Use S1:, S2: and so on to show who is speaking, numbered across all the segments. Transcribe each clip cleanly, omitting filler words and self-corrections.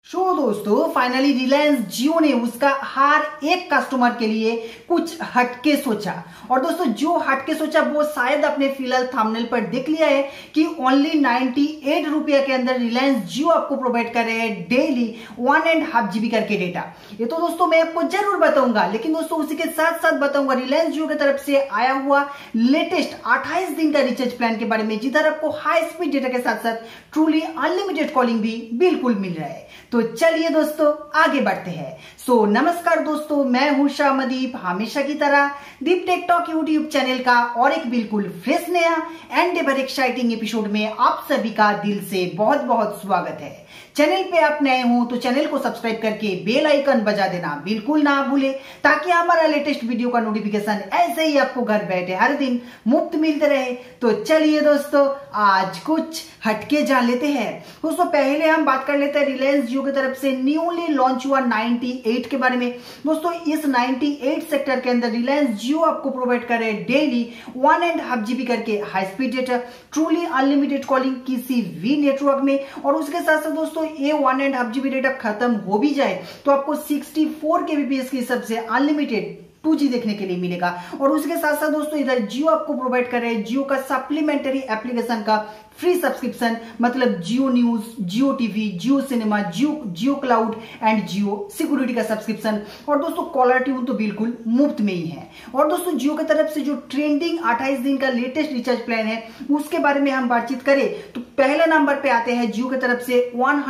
S1: दोस्तों फाइनली रिलायंस जियो ने उसका हर एक कस्टमर के लिए कुछ हटके सोचा। और दोस्तों जो हटके सोचा वो शायद अपने फिलहाल थंबनेल पर देख लिया है कि ओनली 98 रुपया के अंदर रिलायंस जियो आपको प्रोवाइड कर रहे हैं डेली 1.5 GB करके डेटा। ये तो दोस्तों मैं आपको जरूर बताऊंगा, लेकिन दोस्तों उसी के साथ साथ बताऊंगा रिलायंस जियो की तरफ से आया हुआ लेटेस्ट 28 दिन का रिचार्ज प्लान के बारे में, जिधर आपको हाई स्पीड डेटा के साथ साथ ट्रूली अनलिमिटेड कॉलिंग भी बिल्कुल मिल रहा है। तो चलिए दोस्तों आगे बढ़ते हैं। नमस्कार दोस्तों, मैं हूं शामदीप, हमेशा की तरह Deep tech talk YouTube channel का और एक बिल्कुल फ्रेश नया एंड एवर एक्साइटिंग एपिसोड में आप सभी का दिल से बहुत बहुत स्वागत है। चैनल पे आप नए हो तो चैनल को सब्सक्राइब करके बेल आइकन बजा देना बिल्कुल ना भूले, ताकि हमारा लेटेस्ट वीडियो का नोटिफिकेशन ऐसे ही आपको घर बैठे हर दिन मुफ्त मिलते रहे। तो चलिए दोस्तों आज कुछ हटके जान लेते हैं। दोस्तों पहले हम बात कर लेते हैं रिलायंस जियो की तरफ से न्यूली लॉन्च हुआ 98 के बारे में। दोस्तों इस 98 सेक्टर के अंदर रिलायंस जियो आपको प्रोवाइड कर रहे हैं डेली 1.5 GB करके high speed data, truly unlimited calling किसी भी नेटवर्क में। और उसके साथ साथ दोस्तों ये 1.5 GB डेटा खत्म हो भी जाए तो आपको 64 kbps की सबसे अनलिमिटेड 2G देखने के लिए मिलेगा। और उसके साथ साथ दोस्तों इधर जियो आपको प्रोवाइड कर रहे हैं जियो का सप्लीमेंट्री एप्लीकेशन का फ्री सब्सक्रिप्शन, मतलब Jio news, Jio TV, Jio cinema, Jio cloud and Jio security का सब्सक्रिप्शन। और दोस्तों कॉलर ट्यून तो बिल्कुल मुफ्त में ही है। और दोस्तों जियो की तरफ से जो ट्रेंडिंग 28 दिन का लेटेस्ट रिचार्ज प्लान है उसके बारे में हम बातचीत करें तो पहले नंबर पे आते हैं जियो की तरफ से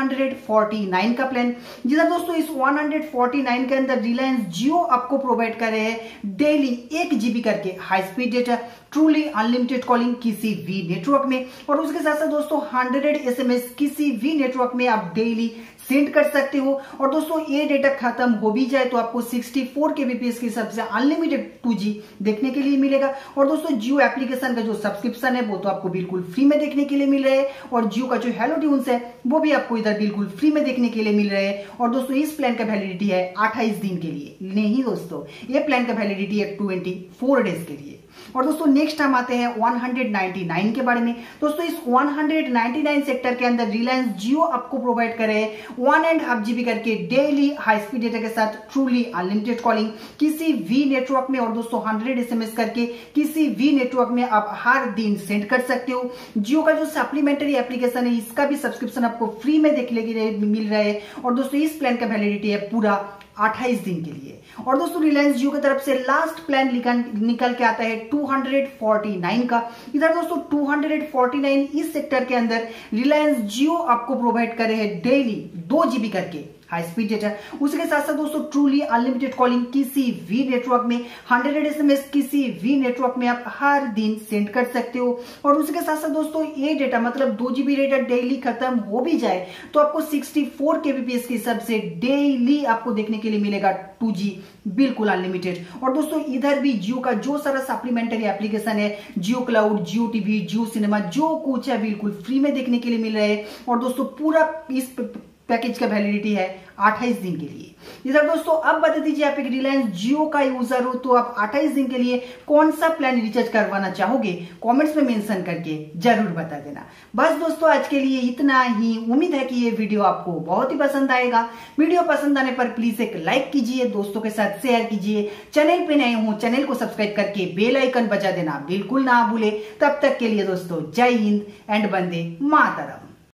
S1: 149 का प्लान, जिधर दोस्तों इस 149 के अंदर रिलायंस जियो आपको प्रोवाइड कर रहे हैं डेली 1 GB करके high speed data, truly unlimited calling किसी भी नेटवर्क में। और उसके साथ साथ दोस्तों 100 SMS किसी भी नेटवर्क में आप डेली सेंड कर सकते हो। और दोस्तों ये डेटा खत्म हो भी जाए तो आपको 64 kbps की सबसे अनलिमिटेड 2G देखने के लिए मिलेगा। और दोस्तों जियो एप्लीकेशन का जो सब्सक्रिप्शन है वो तो आपको बिल्कुल फ्री में देखने के लिए मिल रहा है। और जियो का जो हेलो ट्यून्स है वो भी आपको इधर बिल्कुल फ्री में देखने के लिए मिल रहा है। और दोस्तों इस प्लान का वैलिडिटी है 28 दिन के लिए, नहीं दोस्तों ये प्लान का वैलिडिटी है 24 डेज के लिए। और दोस्तों नेक्स्ट हम आते हैं 199 के बारे में। दोस्तों इस 199 सेक्टर के अंदर रिलायंस जियो आपको प्रोवाइड करे 1.5 GB करके डेली हाई स्पीड डेटा के साथ ट्रूली अनलिमिटेड कॉलिंग किसी भी नेटवर्क में। और दोस्तों 100 SMS करके किसी भी नेटवर्क में आप हर दिन सेंड कर सकते हो। जियो का जो सप्लीमेंट्री एप्लीकेशन है इसका भी सब्सक्रिप्शन आपको फ्री में देखने के लिए मिल रहा है। और दोस्तों इस प्लान का वैलिडिटी है पूरा 28 दिन के लिए। और दोस्तों रिलायंस जियो की तरफ से लास्ट प्लान निकल के आता है 249 का। इधर दोस्तों 249 इस सेक्टर के अंदर रिलायंस जियो आपको प्रोवाइड कर रहे हैं डेली 2 GB करके हाई स्पीड डेटा। उसके साथ साथ दोस्तों ट्रूली अनलिमिटेड कॉलिंग किसी भी नेटवर्क में, 100 SMS किसी भी नेटवर्क में आप हर दिन सेंड कर सकते हो। और उसके साथ साथ दोस्तों ये डेटा मतलब 2 GB डेटा डेली खत्म हो भी जाए तो आपको 64 kbps की सबसे डेली आपको देखने के लिए मिलेगा 2G बिल्कुल अनलिमिटेड। और दोस्तों इधर भी जियो का जो सारा सप्लीमेंट्री एप्लीकेशन है, Jio cloud, Jio TV, Jio cinema, जो कुछ है बिल्कुल फ्री में देखने के लिए मिल रहा है। और दोस्तों पूरा इस पैकेज का वैलिडिटी है 28 दिन के लिए। इधर दोस्तों अब बता दीजिए आप एक रिलायंस जियो का यूजर हो तो आप 28 दिन के लिए कौन सा प्लान रिचार्ज करवाना चाहोगे, कमेंट्स में मेंशन करके जरूर बता देना। बस दोस्तों आज के लिए इतना ही। उम्मीद है कि ये वीडियो आपको बहुत ही पसंद आएगा। वीडियो पसंद आने पर प्लीज एक लाइक कीजिए, दोस्तों के साथ शेयर कीजिए। चैनल पे नए हो चैनल को सब्सक्राइब करके बेल आइकन बजा देना बिल्कुल ना भूले। तब तक के लिए दोस्तों जय हिंद एंड वंदे मातरम।